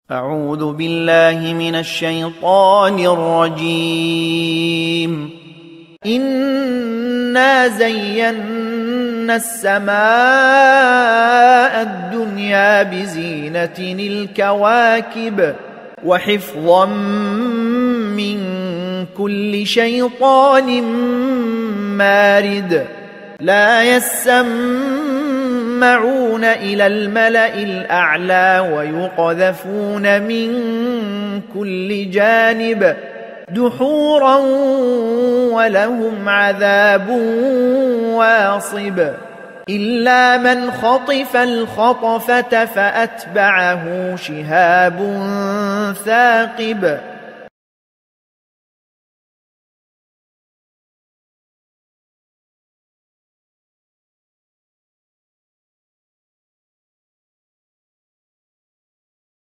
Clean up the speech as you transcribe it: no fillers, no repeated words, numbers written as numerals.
أعوذ بالله من الشيطان الرجيم. إنا زينا السماء الدنيا بزينة الكواكب وحفظا من كل شيطان مارد لا يسمعون إلى الملأ الأعلى ويقذفون من كل جانب دحورا ولهم عذاب واصب إلا من خطف الخطفة فأتبعه شهاب ثاقب